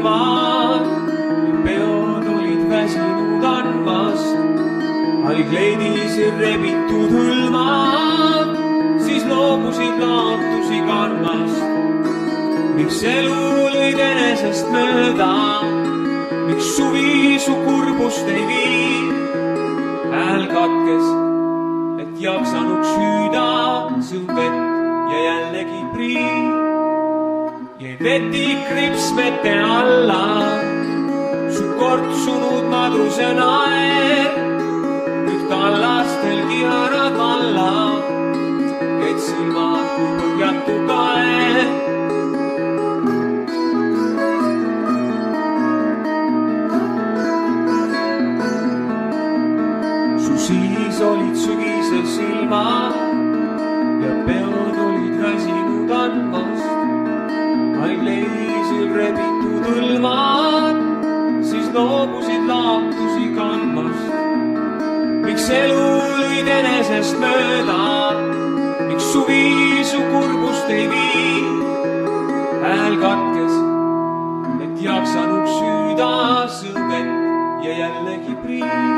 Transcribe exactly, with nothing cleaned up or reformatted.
Sügisesilmad, peod olid väsinud andmast, algleidis rebitud hõlmad, siis loobusid laotusi kandmast. Miks elu lõid enesest mööda, miks suvi su kurbust ei vii? Hääl katkes, et jaksanuks hüüda, sõud vett ja jällegi prii. Jäi vetik ripsmete alla, su kortsunud madruse naer, nüüd tallastel kiharad valla, käid silmad kui põhjatu kaer. Sul siis olid sügisesilmad ja peod olid väsinud andmast, algleisil rebitud hõlmad, siis loobusid laotusi kandmast. Miks elu lõid enesest mööda, miks suvi su kurbust ei vii? Hääl katkes, et jaksanuks hüüda, sõud vett ja jällegi prii.